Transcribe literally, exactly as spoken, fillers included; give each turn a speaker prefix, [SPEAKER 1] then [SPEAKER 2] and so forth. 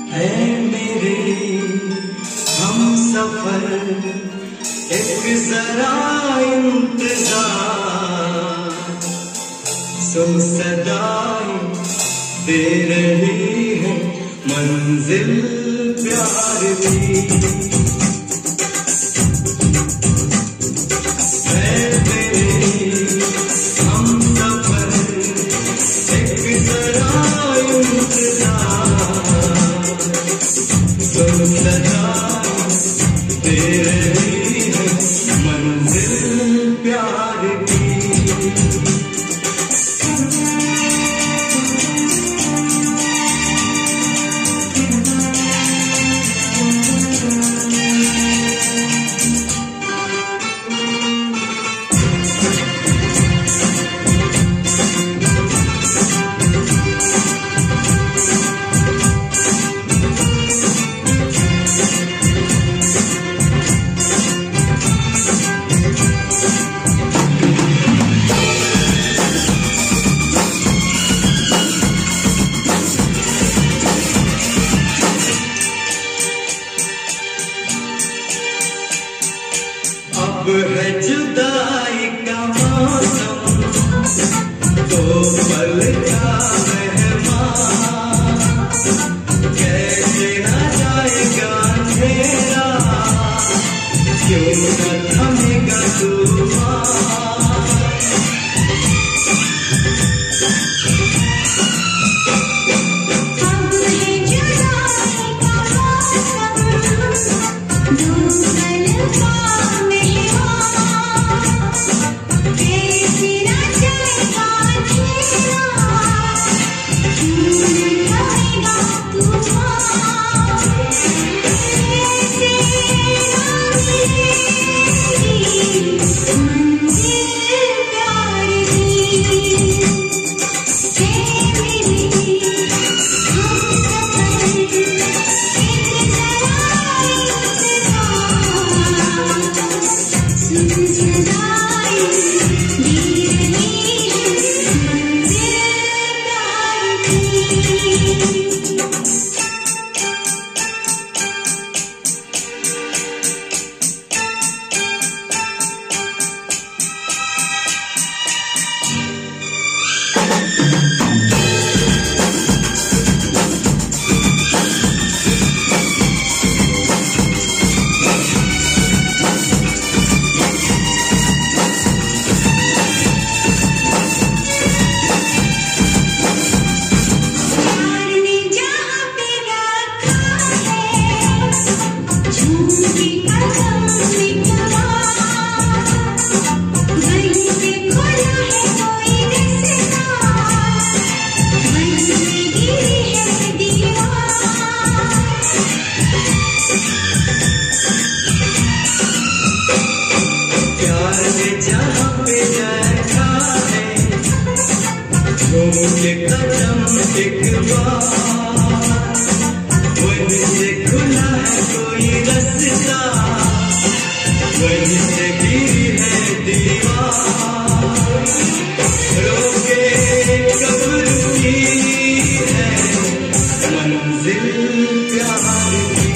[SPEAKER 1] है मेरे हम सफर एक जरा इंतजार, सुन सदाएं दे रही है मंजिल प्यार की। है मेरे हम सफर एक जरा इंतजार, सुन सदाएं दे रही है मंजिल प्यार की। अब है जुदाई का मौसम, तो पल का मेहमान, कैसे न जाएगा अंधेरा, क्यों न थमेगा तूफान। मुझे कदम एक बार, वहीं से खुला है कोई रास्ता, वहीं से गिरी है दीवार, रोके कब रुकी है मंजिल प्यार की।